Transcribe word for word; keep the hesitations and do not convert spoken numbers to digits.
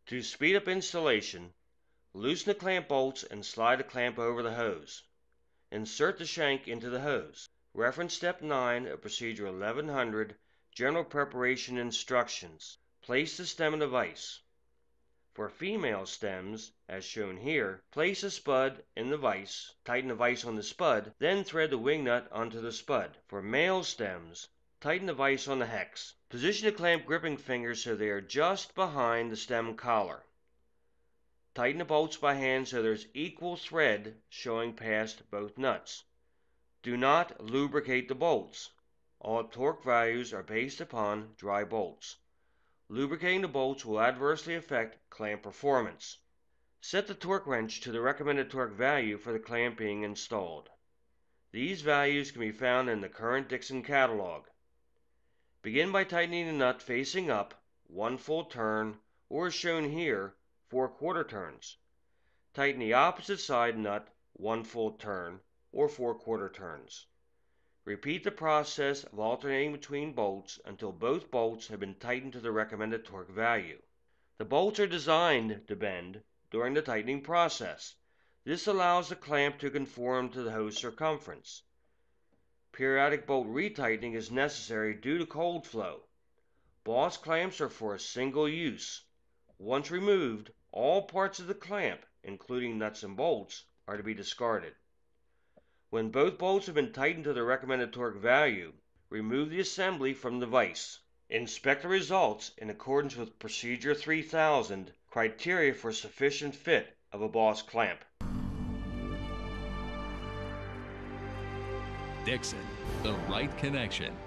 To speed up installation, loosen the clamp bolts and slide the clamp over the hose. Insert the shank into the hose. Reference Step nine of Procedure eleven hundred, General Preparation Instructions. Place the stem in the vise. For female stems, as shown here, place a spud in the vise, tighten the vise on the spud, then thread the wing nut onto the spud. For male stems, tighten the vise on the hex. Position the clamp gripping fingers so they are just behind the stem collar. Tighten the bolts by hand so there is equal thread showing past both nuts. Do not lubricate the bolts. All torque values are based upon dry bolts. Lubricating the bolts will adversely affect clamp performance. Set the torque wrench to the recommended torque value for the clamp being installed. These values can be found in the current Dixon catalog. Begin by tightening the nut facing up, one full turn, or as shown here, four quarter turns. Tighten the opposite side nut, one full turn, or four quarter turns. Repeat the process of alternating between bolts until both bolts have been tightened to the recommended torque value. The bolts are designed to bend during the tightening process. This allows the clamp to conform to the hose circumference. Periodic bolt retightening is necessary due to cold flow. Boss clamps are for a single use. Once removed, all parts of the clamp, including nuts and bolts, are to be discarded. When both bolts have been tightened to the recommended torque value, remove the assembly from the vise. Inspect the results in accordance with Procedure three thousand, criteria for sufficient fit of a Boss clamp. Dixon, the right connection.